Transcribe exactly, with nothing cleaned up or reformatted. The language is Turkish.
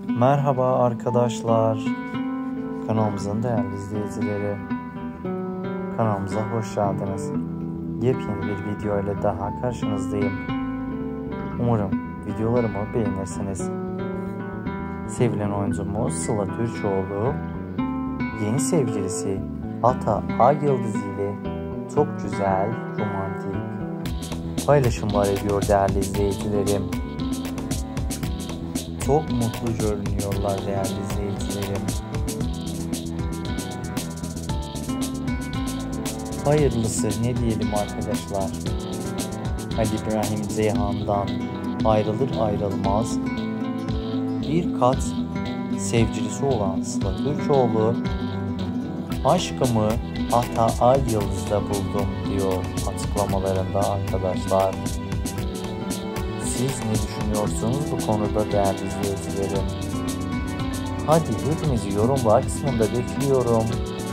Merhaba arkadaşlar, kanalımızın değerli izleyicileri, kanalımıza hoş geldiniz. Yepyeni bir video ile daha karşınızdayım. Umarım videolarımı beğenirsiniz. Sevilen oyuncumuz Sıla Türkoğlu, yeni sevgilisi Ata Ayıldız ile çok güzel, romantik paylaşımlar ediyor değerli izleyicilerim. Çok mutlu görünüyorlar değerli izleyicilerim. Hayırlısı ne diyelim arkadaşlar. Ali İbrahim Zeyhan'dan ayrılır ayrılmaz bir kat sevgilisi olan Sıla Türkoğlu, aşkımı Ata Ayıldız'da buldum diyor açıklamalarında arkadaşlar. Siz ne düşünüyorsunuz bu konuda değerli izleyicilerim? Hadi hepinizi yorumlar kısmında bekliyorum.